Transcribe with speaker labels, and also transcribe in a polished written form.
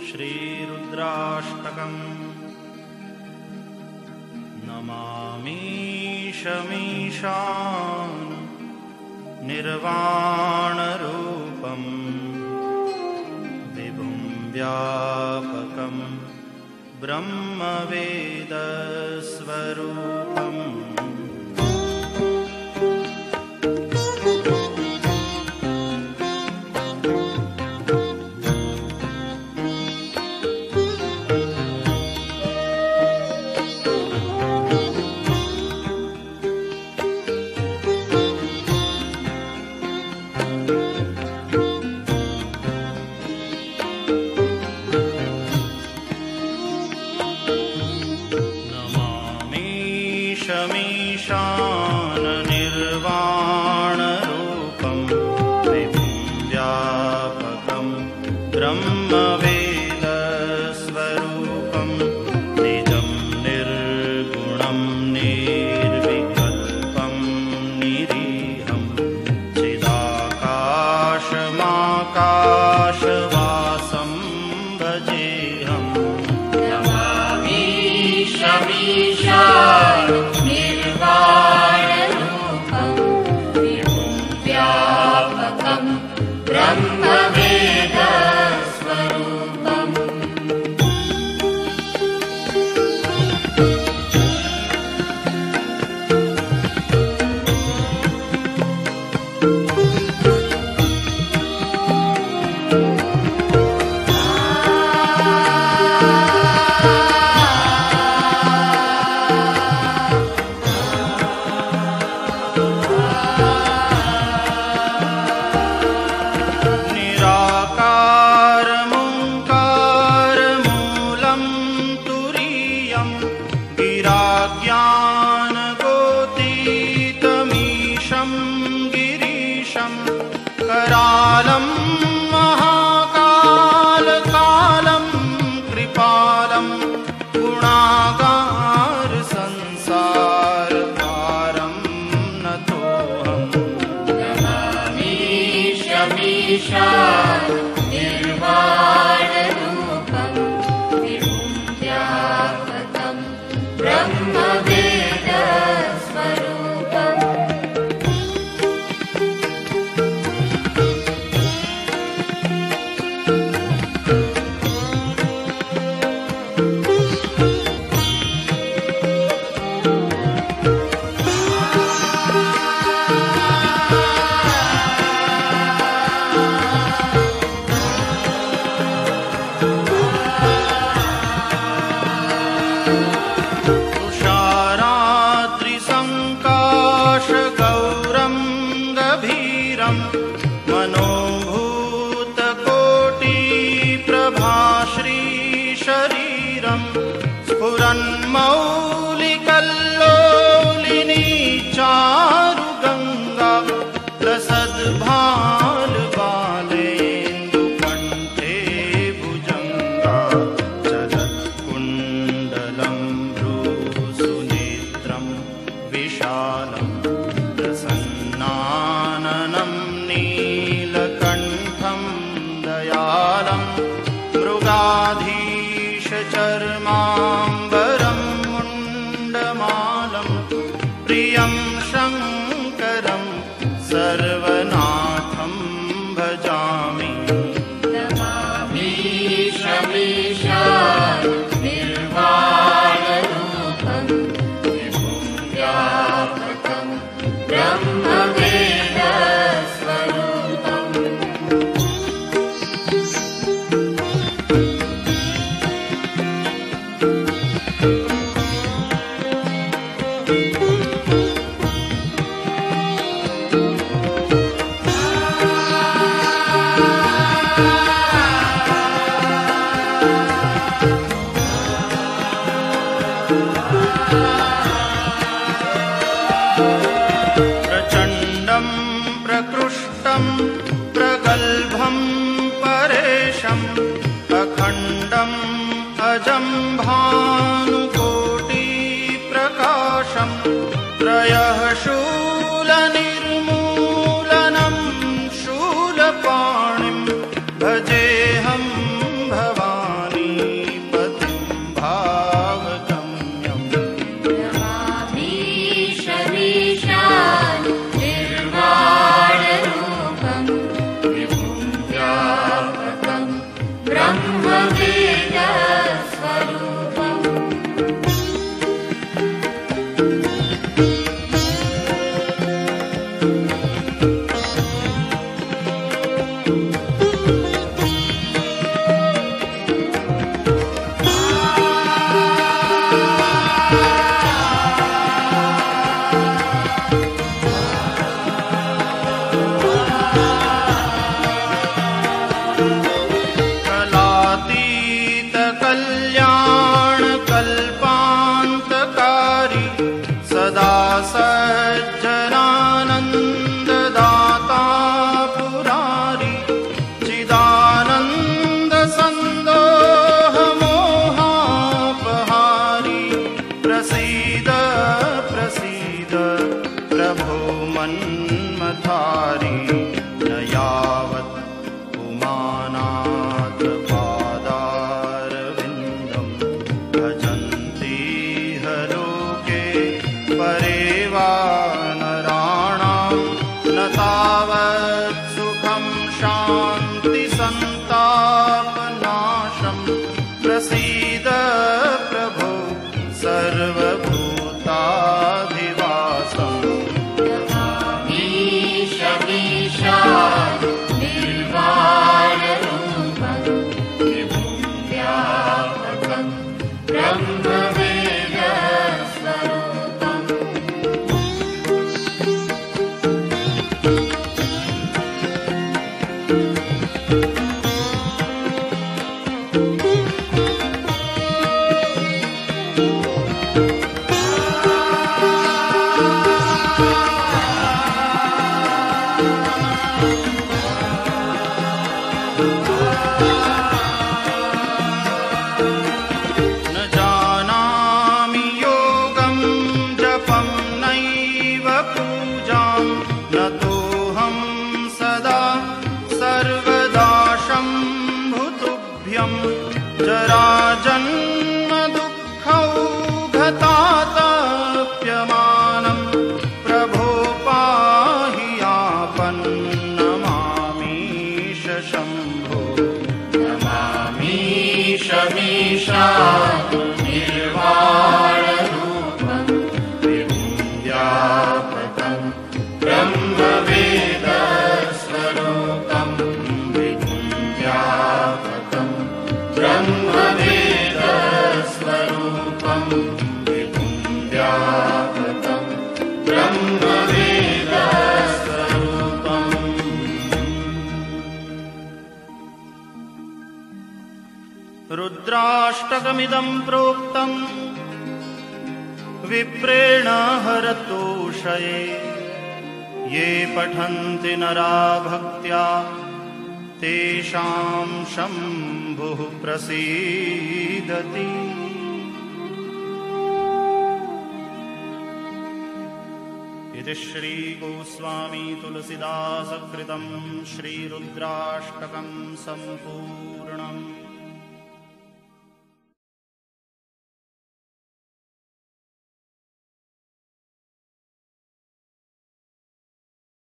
Speaker 1: श्रीरुद्राष्टकम् नमामि शमीशान निर्वाणरूपं विभुं व्यापकं ब्रह्मवेदस्वरूपम् शमीशान निर्वाणरूपं विभुं व्यापकं ब्रह्मवेदस्वरूपं निजं निर्गुणं निर्विकल्पं निरीहं चिदाकाशमाकाशवासं भजेऽहम्
Speaker 2: नमामि शमीशान निर्वाणरूपं विभुं व्यापकं ब्रह्मवेदस्वरूपम्
Speaker 1: गिराज्ञानगोतीतमीशं गिरीशं करालं महाकालकालं कृपालं गुणागारसंसारपारं नतोऽहम्
Speaker 2: नमामि शमीशान निर्वाणरूपं विभुं व्यापकं ब्रह्मवेदस्वरूपम्
Speaker 1: तुषाराद्रिसङ्काशगौरं गभीरं मनोभूतकोटिप्रभाश्रीशरीरं स्फुरन्मौलिकल्लोलिनी चारुगङ्गा लसद्भालबालेन्दुकण्ठे भुजङ्गा चलत्कुण्डलं भ्रूसुनेत्रं विशालं प्रसन्नाननं नीलकण्ठं दयालं मृगाधीशचर्माम्बरं मुण्डमालं प्रियं शङ्करं सर्वनाथं भजामि
Speaker 2: नमामि शमीशान निर्वाणरूपं विभुं व्यापकं ब्रह्मवेदस्वरूपम्
Speaker 1: प्रचण्डं प्रकृष्टं प्रगल्भं परेशम् अखण्डम् अजं भानुकोटिप्रकाशं त्रयः शूलनिर्मूलनं शूलपाणिं भजेऽहं भवानि जन्मधारी न यावत् पुमानाथ पादारविन्दं भजन्ति लोके परे वा नराणां न तावत् सुखं शान्ति सन्तापनाशं प्रसीद प्रभो सर्वभूताधिवासम्
Speaker 2: ईशमीशात् निर्वाणरूपं विभुं व्यापकं ब्रह्मवेदस्वरूपम्
Speaker 1: न जानामि योगं जपं नैव पूजां न तोऽहं सदा सर्वदा शम्भुतुभ्यं जराजन्म दुःखौघतातप्यमानं प्रभो पाहि आपन्नमामीश शम्भो
Speaker 2: नमामीशमीशात् निर्वाणरूपं विभुं व्यापकं ब्रह्मवेदस्वरूपं विभुं व्यापकं ब्रह्मवेदस्वरूपं विभुं व्यापकं ब्रह्मवेदस्वरूपम्
Speaker 1: रुद्राष्टकमिदं प्रोक्तं विप्रेण हरतोषये ये पठन्ति नरा भक्त्या तेषां शम्भुः प्रसीदति। इति श्रीगोस्वामी तुलसीदासकृतं श्रीरुद्राष्टकं सम्पूर्णम्।